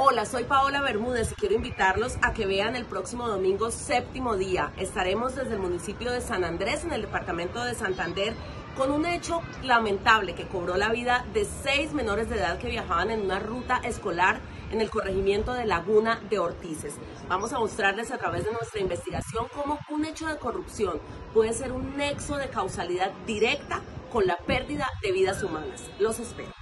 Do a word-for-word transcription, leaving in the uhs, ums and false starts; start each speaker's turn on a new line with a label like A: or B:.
A: Hola, soy Paola Bermúdez y quiero invitarlos a que vean el próximo domingo séptimo día. Estaremos desde el municipio de San Andrés, en el departamento de Santander, con un hecho lamentable que cobró la vida de seis menores de edad que viajaban en una ruta escolar en el corregimiento de Laguna de Ortices. Vamos a mostrarles a través de nuestra investigación cómo un hecho de corrupción puede ser un nexo de causalidad directa con la pérdida de vidas humanas. Los espero.